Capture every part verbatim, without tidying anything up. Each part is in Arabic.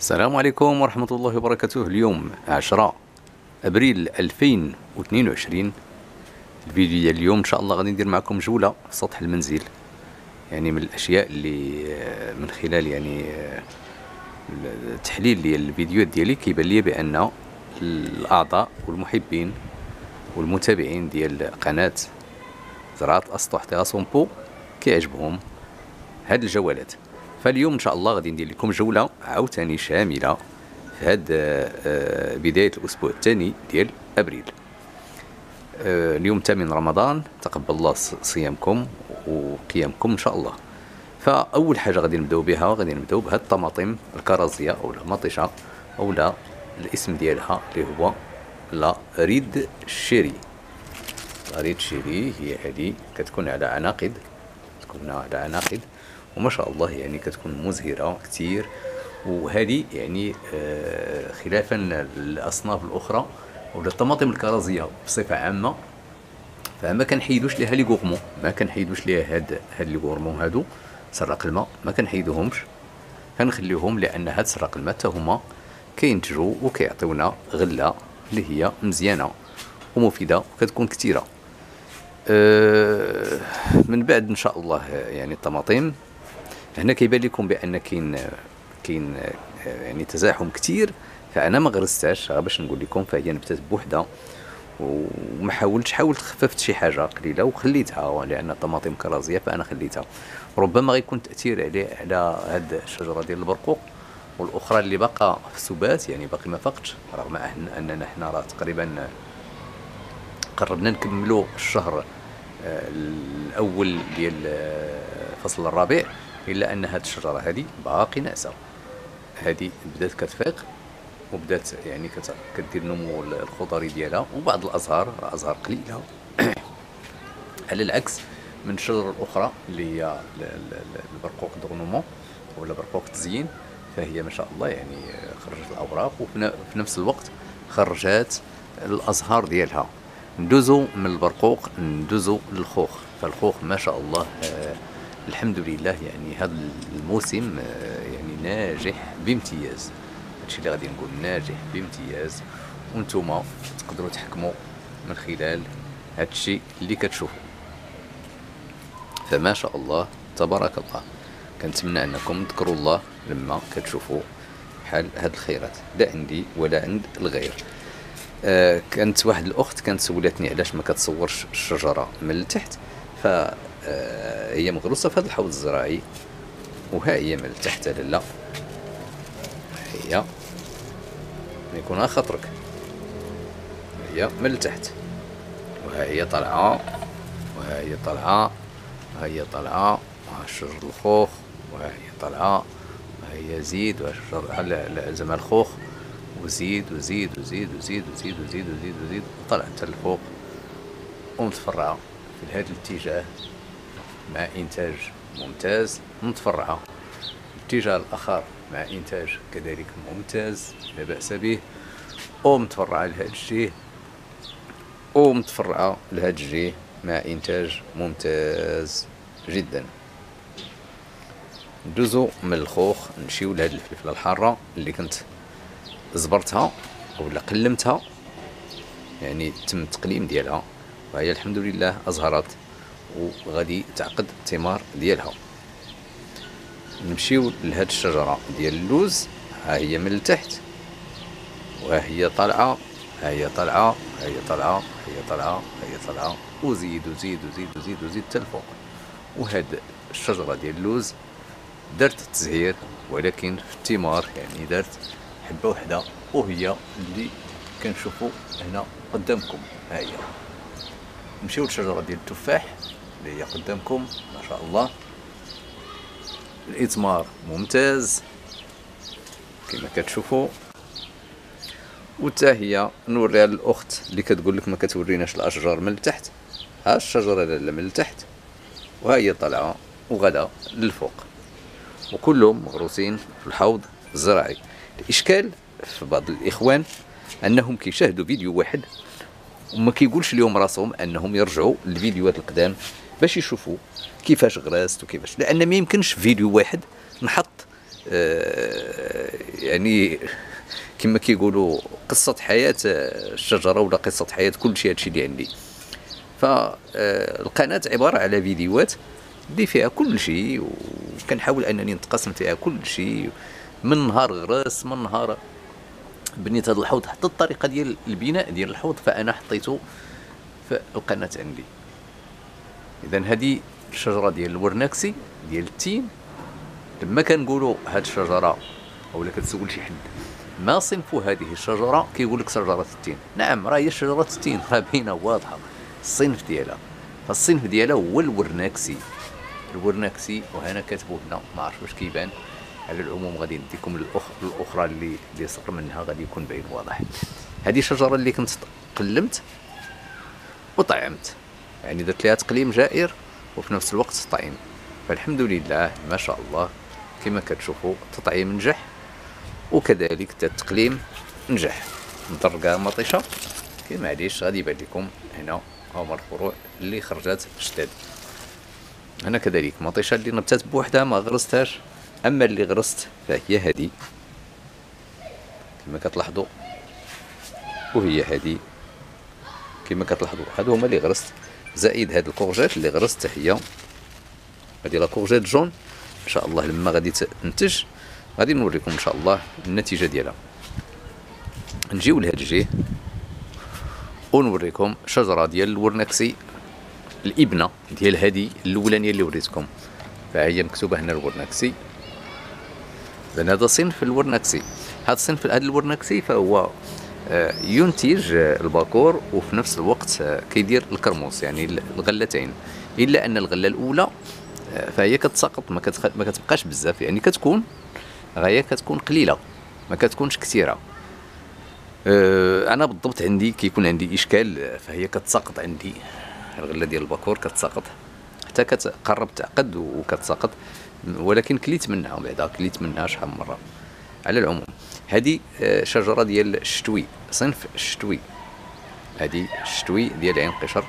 السلام عليكم ورحمة الله وبركاته. اليوم عشرة أبريل ألفين واثنين وعشرين. الفيديو ديال اليوم إن شاء الله غادي ندير معكم جولة في سطح المنزل، يعني من الأشياء اللي من خلال يعني التحليل ديال الفيديوهات ديالي كيبان لي بأن الأعضاء والمحبين والمتابعين ديال قناة زراعة أسطح تيغاسومبو كيعجبهم هاد الجولات. فاليوم ان شاء الله غادي ندير لكم جوله عاوتاني شامله في هاد بدايه الاسبوع الثاني ديال ابريل. اليوم الثامن رمضان، تقبل الله صيامكم وقيامكم ان شاء الله. فاول حاجه غادي نبداو بها، غادي نبداو بهاد الطماطم الكرزيه او المطيشه او لا الاسم ديالها اللي هو لا ريد شيري. لا ريد شيري هي هذه كتكون على عناقد، تكون على عناقد وما شاء الله يعني كتكون مزهرة كتير. وهذه يعني آه خلافا للأصناف الأخرى ولا الطماطم الكرزية بصفة عامة، فما كنحيدوش ليها لي غورمون، ما كنحيدوش ليها هاد هاد لي غورمون هادو سراق الماء، ما كنحيدوهمش، كنخليوهم لأن هاد سراق الماء حتى هما كينتجوا وكيعطيونا غلة اللي هي مزيانة ومفيدة وكتكون كتيرة. آه من بعد ان شاء الله يعني الطماطم هنا كيبان لكم بان كاين كاين يعني تزاحم كتير، فانا ما غرستهاش باش نقول لكم، فهي نبتات بوحده وما حاولتش، حاولت خففت شي حاجه قليله وخليتها لان الطماطم كرازيه فانا خليتها. ربما غيكون تاثير عليه على هاد الشجره ديال البرقوق والاخرى اللي باقا في سبات، يعني باقي ما فقتش، رغم اننا حنا راه تقريبا قربنا نكملوا الشهر الاول ديال فصل الربيع، الا ان هذه الشجره هذه باقي ناعسه. هذه بدات كتفيق وبدات يعني كدير نمو الخضري ديالها وبعض الازهار ازهار قليله على العكس من الشجر الاخرى اللي هي البرقوق دغنومون ولا برقوق تزيين، فهي ما شاء الله يعني خرجت الاوراق وفي نفس الوقت خرجت الازهار ديالها. ندوزو من البرقوق ندوزو للخوخ. فالخوخ ما شاء الله آه الحمد لله يعني هذا الموسم آه يعني ناجح بامتياز. هادشي اللي غادي نقول ناجح بامتياز، وانتم تقدروا تحكموا من خلال هادشي اللي كتشوفوا. فما شاء الله تبارك الله. كنتمنى انكم تذكروا الله لما كتشوفوا بحال هاد الخيرات، لا عندي ولا عند الغير. آه كانت واحد الاخت كانت سولتني علاش ما كتصورش الشجره من التحت، ف آه هي مغروسه في هذا الحوض الزراعي وها هي من التحت لالا، هي يكون خاطرك هي من التحت وها هي طالعه وها هي طالعه وها هي طالعه وها شجر الخوخ وها هي طالعه وها هي زيد وها شجر زعما الخوخ وزيد وزيد وزيد وزيد وزيد وزيد وزيد وزيد وطلعت حتى الفوق ومتفرعه في هذا الاتجاه مع انتاج ممتاز، متفرعه الاتجاه الاخر مع انتاج كذلك ممتاز لا باس به، ومتفرعه لهذا الجهه ومتفرعه لهذا الجهه مع انتاج ممتاز جدا. ندوزو من الخوخ نمشيو لهاد الفلفله الحاره اللي كنت زبرتها ولا قلمتها، يعني تم التقليم ديالها وهي الحمد لله ازهرت وغادي تعقد الثمار ديالها. نمشيو لهاد الشجره ديال اللوز، ها هي من التحت وها هي طالعه ها هي طالعه ها هي طالعه ها هي طالعه ها هي طالعه وزيد وزيد وزيد وزيد وزيد حتى الفوق. وهاد الشجره ديال اللوز درت التزهير ولكن في الثمار يعني درت حبه وحده وهي اللي كنشوفوا هنا قدامكم. ها هي. نمشيو للشجره ديال التفاح اللي هي قدامكم ما شاء الله، الاثمار ممتاز كما كتشوفوا، وتا هي نوريها للاخت اللي كتقول لك ما كتوريناش الاشجار من التحت. ها الشجره لاله من التحت وها هي طالعه وغدا للفوق، وكلهم مغروسين في الحوض الزراعي. الاشكال في بعض الاخوان انهم كيشاهدوا فيديو واحد وما كيقولش لهم راسهم انهم يرجعوا للفيديوهات القدام باش يشوفوا كيفاش غرست وكيفاش، لان ما يمكنش فيديو واحد نحط آه، يعني كما كيقولوا قصة حياة الشجرة ولا قصة حياة كل شيء، هادشي اللي عندي. فالقناة عبارة على فيديوهات اللي فيها كل شيء، وكنحاول انني نتقاسم فيها كل شيء، من نهار غرس، من نهار بنيت هذا الحوض، حتى الطريقة ديال البناء ديال الحوض فأنا حطيته في القناة عندي. إذا هذه الشجرة ديال الورناكسي ديال التين. لما كنقولوا هاد الشجرة أولا كتسول شي حد ما صنف هذه الشجرة، كيقول لك شجرة التين. نعم، راه هي شجرة التين، راه باينة واضحة الصنف ديالها. فالصنف ديالها هو الورناكسي. الورناكسي وهنا كاتبوه هنا، ما عرفتش واش كيبان. على العموم غادي نديكم الأخ... الاخرى اللي اللي صغر منها غادي يكون باين واضح. هذه الشجره اللي كنت قلمت وطعمت، يعني درت لها تقليم جائر وفي نفس الوقت طعيم. فالحمد لله ما شاء الله كما كتشوفوا التطعيم نجح، وكذلك التقليم نجح. مطرقه مطيشه كي معليش غادي يبان لكم هنا هما الفروع اللي خرجت جداد. هنا كذلك مطيشه اللي نبتات بوحدها ما غرستهاش، اما اللي غرست فهي هذه كما كتلاحظوا، وهي هذه كما كتلاحظوا. هادو هما اللي غرست، زائد هاد الكورجيت اللي غرست هي هادي لا كورجيت جون. ان شاء الله لما غادي تنتج غادي نوريكم ان شاء الله النتيجه ديالها. نجيو لهاد الجهه ونوريكم شجره ديال الورناكسي، الابنه ديال هادي الاولانيه اللي وريتكم، فهي مكتوبه هنا الورناكسي. لأن هذا صنف الورناكسي، هذا الصنف هذا الورناكسي فهو ينتج الباكور وفي نفس الوقت كيدير الكرموس، يعني الغلتين. الا ان الغله الاولى فهي كتساقط، ما, كتخ... ما كتبقاش بزاف، يعني كتكون غايه كتكون قليله ما كتكونش كثيره. انا بالضبط عندي كيكون عندي اشكال، فهي كتساقط عندي الغله ديال الباكور كتساقط حتى كتقرب تعقد وكتساقط، ولكن كليت منها بعدا كليت منها شحال من مره. على العموم هذه شجره ديال الشتوي، صنف الشتوي. هذه الشتوي ديال عين قشر،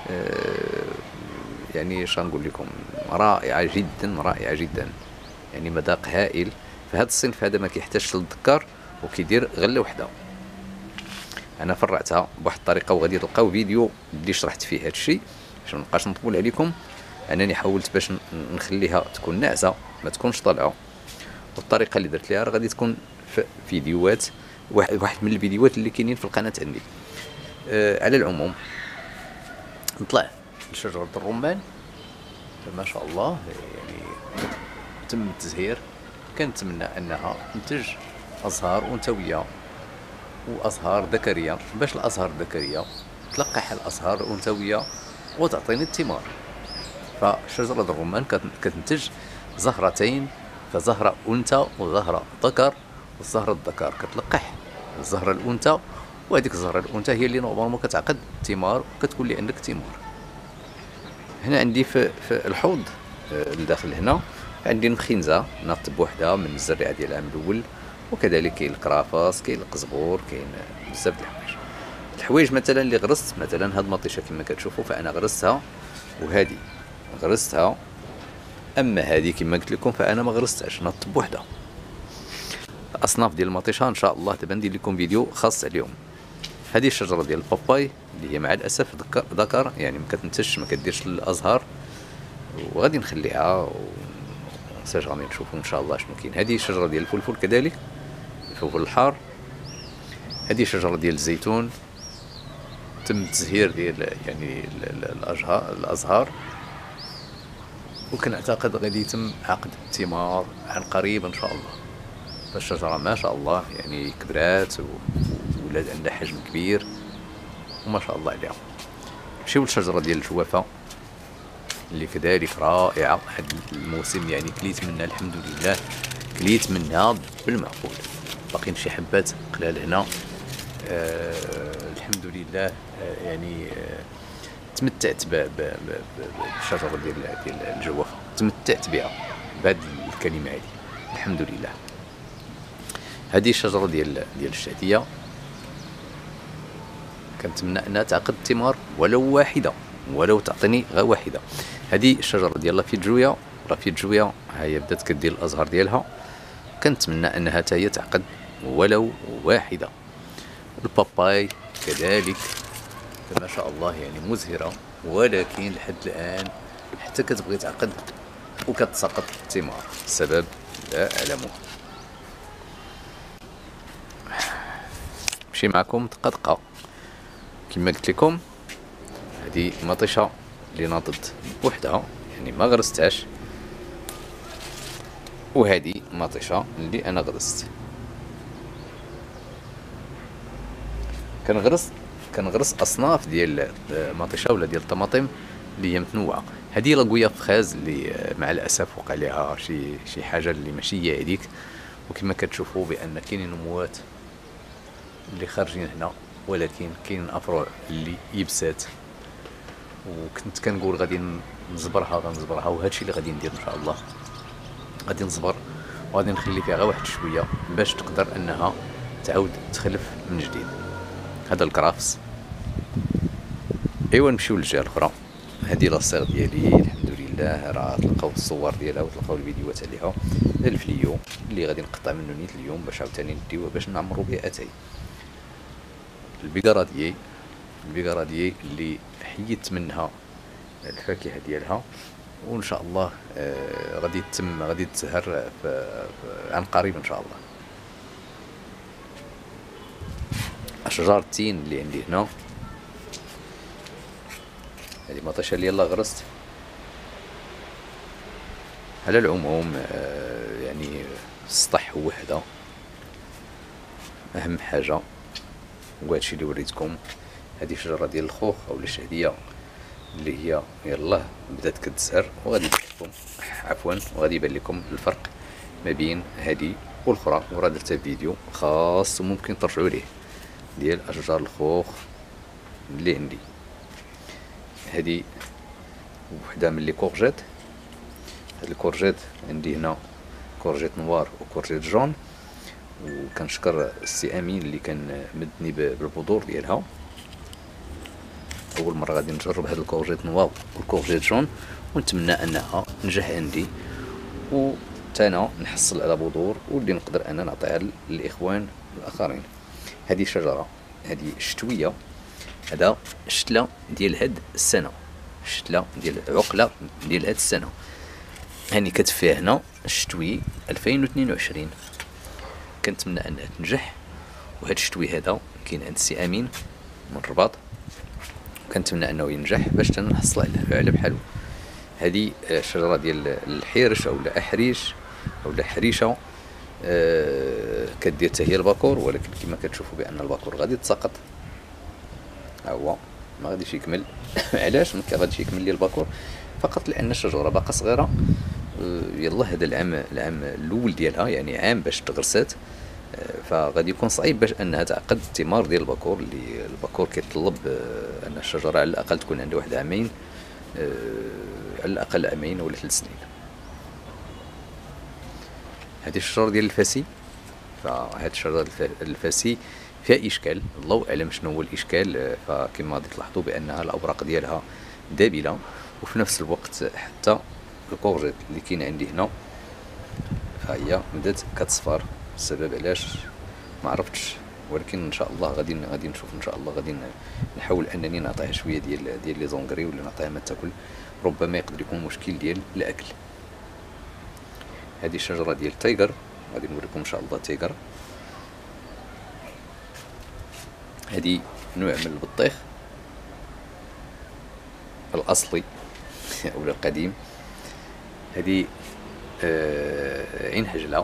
يعني اش غنقول لكم، رائعه جدا رائعه جدا، يعني مذاق هائل. فهذا الصنف هذا ما كيحتاجش للذكار وكيدير غله وحده. انا فرعتها بواحد الطريقه وغادي تلقاو فيديو اللي شرحت فيه هذا الشيء باش ما نبقاش نطول عليكم. انني حاولت باش نخليها تكون ناعسه ما تكونش طالعه، والطريقه اللي درت ليها راه غادي تكون في فيديوهات، واحد واحد من الفيديوهات اللي كاينين في القناه عندي. أه على العموم نطلع لشجره الرمان، ما شاء الله يعني تم التزهير. كنتمنى انها تنتج ازهار انثويه وازهار ذكريه، باش الازهار الذكريه تلقح الازهار الانثويه وتعطيني الثمار. فشجرة الرمان كتنتج زهرتين، فزهرة أنثى وزهرة ذكر، والزهرة الذكر كتلقح الزهرة الأنثى، وهذيك الزهرة الأنثى هي اللي نورمالمون كتعقد الثمار وكتكون لي عندك ثمار. هنا عندي في, في الحوض الداخل هنا عندي المخنزة ناط بوحدها من الزريعة ديال العام الأول، وكذلك كاين الكرافاس، كاين القزبور، كاين بزاف د الحوايج. الحوايج مثلا اللي غرست، مثلا هاد المطيشة كما كتشوفوا فأنا غرستها، وهذه غرستها. اما هذه كما قلت لكم فانا ما غرستهاش، نط بوحدها. الاصناف ديال المطيشه ان شاء الله دابا ندير لكم فيديو خاص عليهم. هذه الشجره ديال الباباي اللي هي مع الاسف ذكر، يعني ما كتنتجش ما كديرش الازهار، وغادي نخليها وساج غادي نشوفوا ان شاء الله شنو كاين. هذه الشجره ديال الفلفل كذلك، الفلفل الحار. هذه شجره ديال الزيتون تم التزهير ديال يعني الازهار الازهار وكنعتقد غادي يتم عقد الثمار عن قريب ان شاء الله. فالشجره ما شاء الله يعني كبرات وولات عندها حجم كبير وما شاء الله عليها. نمشيو للشجره ديال الجوافه اللي كذلك رائعه. هذا الموسم يعني كليت منها الحمد لله، كليت منها بالمعقول. باقيين شي حبات قلال هنا. آه الحمد لله. آه يعني آه تمتعت بالشجره ديال ديال الجوافه، تمتعت بها بهذه الكلمه هذه الحمد لله. هذه الشجره ديال ديال الشعثيه كنتمنى انها تعقد الثمار ولو واحده، ولو تعطيني غير واحده. هذه الشجره ديال لافيت جويه، لافيت جويه ها هي بدات كدير الازهار ديالها، كنتمنى انها حتى هي تعقد ولو واحده. الباباي كذلك ما شاء الله يعني مزهره، ولكن لحد الان حتى كتبغي تعقد وكتساقط الثمار، السبب لا اعلمه. نمشي معكم دقه دقه. كما قلت لكم هذه مطيشه اللي ناضت بوحدها يعني ما غرستهاش، وهذه مطيشه اللي انا غرست. كنغرس كنغرس اصناف ديال المطيشه ولا ديال الطماطم اللي هي متنوعه. هذه لاكويا فخاز اللي مع الاسف وقع لها شي شي حاجه اللي ماشي هي هذيك، وكما كتشوفوا بان كاينين نموات اللي خارجين هنا، ولكن كاين افرع اللي يبسات. وكنت كنقول غادي نصبرها غنصبرها، وهادشي اللي غادي ندير ان شاء الله. غادي نصبر وغادي نخلي فيها غير واحد شويه باش تقدر انها تعاود تخلف من جديد. هذا الكرافس. ايوا نمشيو للجهه الاخرى. هذه لاصيغ ديالي الحمد لله راه تلقاو الصور ديالها وتلقاو الفيديوهات عليها. الفليو اللي غادي نقطع منه نيت اليوم باش عاوتاني نديوه باش نعمرو بها اتاي. البيكاره ديالي البيكاره ديالي اللي حيدت منها الفاكهه ديالها، وان شاء الله آه غادي تتم غادي تزهر عن قريب ان شاء الله. اشجار التين اللي عندي هنا، هذه مطيشه اللي يلاه غرست. على العموم آه يعني السطح وحده اهم حاجه، وهادشي اللي وريتكم. هذه شجره ديال الخوخ اولا الشهديه اللي هي يلاه بدات كتزهر، وغادي يبان لكم عفوا وغادي يبان لكم الفرق ما بين هذه والاخرى، وراه درت فيديو خاص وممكن ترجعوا ليه ديال اشجار الخوخ اللي عندي. هذه وحده من لي كورجيت. هاد الكورجيت عندي هنا كورجيت نوار وكورجيت جون، وكنشكر السي امين اللي كان مدني بالبذور ديالها. اول مره غادي نجرب هاد الكورجيت نوار والكورجيت جون، ونتمنى انها تنجح عندي وتانا نحصل على بذور واللي نقدر انا نعطيها للاخوان الاخرين. هذه شجره هذه شتويه، هذا شتله ديال هاد السنه، شتله ديال عقله ديال هاد السنه. هاني كتب فيها هنا الشتوي ألفين واثنين وعشرين. كنتمنى انها تنجح، وهاد الشتوي هذا كاين عند السي امين من الرباط، كنتمنى انه ينجح باش نحصل على بحالو. هذه شجره ديال الحيرش اولا احريش اولا حريشه، أه كدير حتى هي الباكور، ولكن كما كتشوفوا بان الباكور غادي تساقط، ها هو ما غاديش يكمل. علاش ما غاديش يكمل لي الباكور؟ فقط لان الشجره باقا صغيره. أه يلا هذا العام العام الاول ديالها يعني عام باش تغرسات، أه فغادي يكون صعيب باش انها تعقد الثمار ديال الباكور. اللي الباكور كيتطلب أه ان الشجره على الاقل تكون عندها واحد عامين، أه على الاقل عامين ولا ثلاث سنين. هذه الشجره ديال الفاسي، فهاد الشجره الفاسي فيها اشكال، الله اعلم شنو هو الاشكال. فكما غادي تلاحظوا بانها الاوراق ديالها دابله، وفي نفس الوقت حتى الكورجيت اللي كاين عندي هنا فهي بدات كتصفر. السبب علاش ما عرفتش، ولكن ان شاء الله غادي غادي نشوف ان شاء الله. غادي نحاول انني نعطيها شويه ديال ديال لي زونغري ولا نعطيها ما تاكل، ربما يقدر يكون مشكل ديال الاكل. هذه الشجره ديال التايغر، غادي نوريكم ان شاء الله تايغر. هذه نوع من البطيخ الاصلي او القديم. هذه آه عين حجله،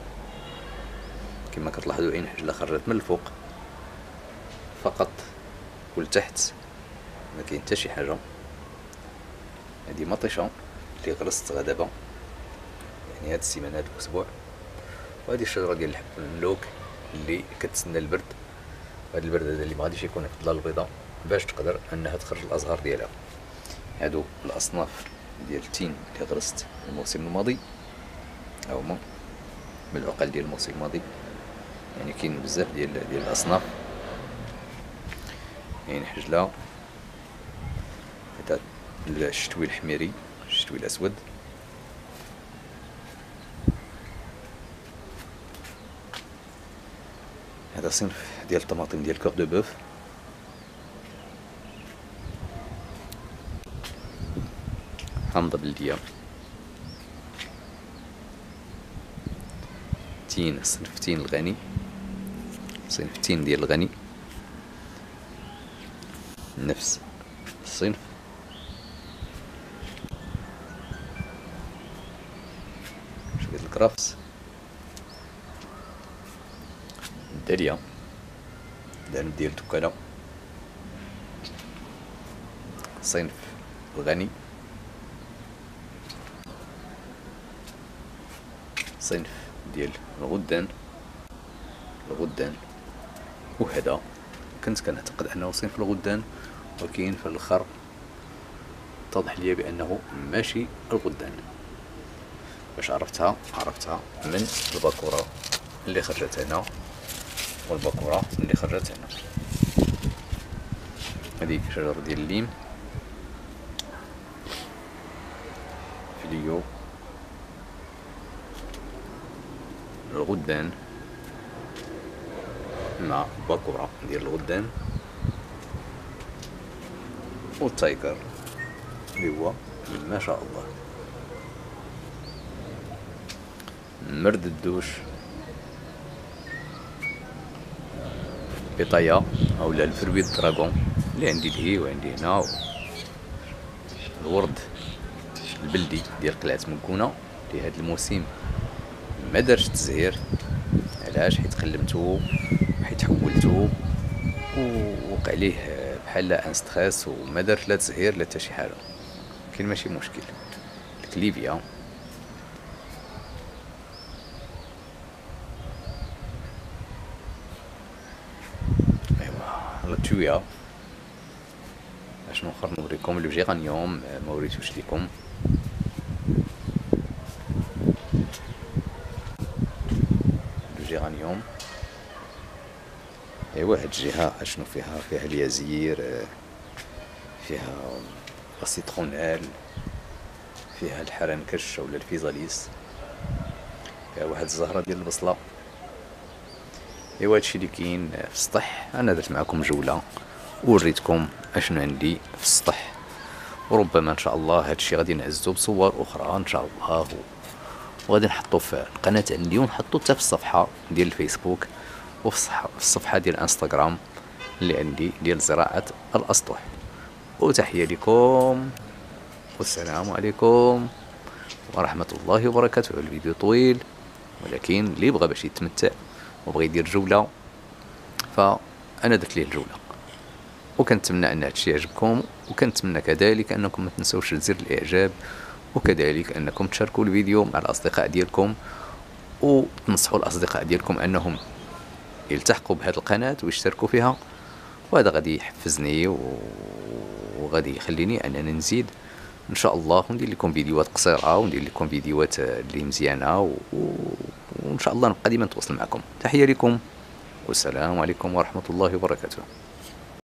كما كتلاحظوا عين حجله خرجت من الفوق فقط، والتحت ما كاين حتى شي حاجه. هذه مطيشه اللي غرست غدا دابا يعني هاد السيمانه هاد الاسبوع. وهذه الشجره ديال الحب المملوك اللي كتسنى البرد، هاد البرد هذا اللي ما غاديش يكون في الظلال البيضاء باش تقدر انها تخرج الازهار ديالها. هادو الاصناف ديال التين اللي غرست الموسم الماضي، هاهما من العقل ديال الموسم الماضي. يعني كاين بزاف ديال ديال الاصناف. يعني حجله، هذا الشتوي الحميري، الشتوي الاسود. هذا صنف ديال الطماطم ديال كور دو بوف. حامضة بلدية. تين، صنف تين الغني، صنف تين ديال الغني، نفس الصنف. شوية الكرفس، الدالية، دانب ديال التكالة، صنف الغني، صنف ديال الغدان، الغدان. وهذا كنت كنعتقد انه صنف الغدان، ولكن في الاخر اتضح لي بانه ماشي الغدان. باش عرفتها؟ عرفتها من الباكورة اللي خرجت هنا والباكورة اللي خرجت هنا. هذه شجرة ديال الليم، فيديو الغدان مع الباكورة ديال الغدان، والتايجر اللي هو ما شاء الله مرد الدوش، بطايا اولا الفروي الدراغون اللي عندي لهي وعندي هنا، الورد البلدي ديال قلعة مكونة اللي هاد الموسم ما دارش تزهير. علاش؟ حيت قلمتو، حيت حولتو، ووقع ليه بحال ان ستريس، وما دارش لا تزهير لا حتى شي حاجه. كاين ماشي مشكل. الكليفيا، ايوا التويا. اشنو اخر نوريكم؟ الجيرانيوم ما وريتوش ليكم. الجيرانيوم، ايوا هاد الجهه اشنو فيها؟ فيها اليازير، فيها السيترونيل، فيها الحرنكش اولا الفيزاليس، فيها واحد الزهره ديال البصله. ايوا هادشي اللي كاين في السطح. انا درت معكم جوله ووريتكم اشنو عندي في السطح، وربما ان شاء الله هادشي غادي نعزو بصور اخرى ان شاء الله، وغادي نحطو في القناه عندي، ونحطو حتى في الصفحه ديال الفيسبوك، وفي الصفحه ديال الانستغرام اللي عندي ديال زراعه الاسطح. وتحيه لكم، والسلام عليكم ورحمه الله وبركاته. الفيديو طويل، ولكن اللي بغى باش يتمتع وبغى يدير جوله فانا درت ليه الجوله. وكنتمنى ان هادشي يعجبكم، وكنتمنى كذلك انكم ما تنسوش زر الاعجاب، وكذلك انكم تشاركوا الفيديو مع الاصدقاء ديالكم، وتنصحوا الاصدقاء ديالكم انهم يلتحقوا بهذه القناه ويشتركوا فيها. وهذا غادي يحفزني وغادي يخليني انني نزيد ان شاء الله، وندير لكم فيديوهات قصيره، وندير لكم فيديوهات اللي مزيانه، و... وان شاء الله نبقى ديما نتواصل معكم. تحيه لكم، والسلام عليكم ورحمه الله وبركاته.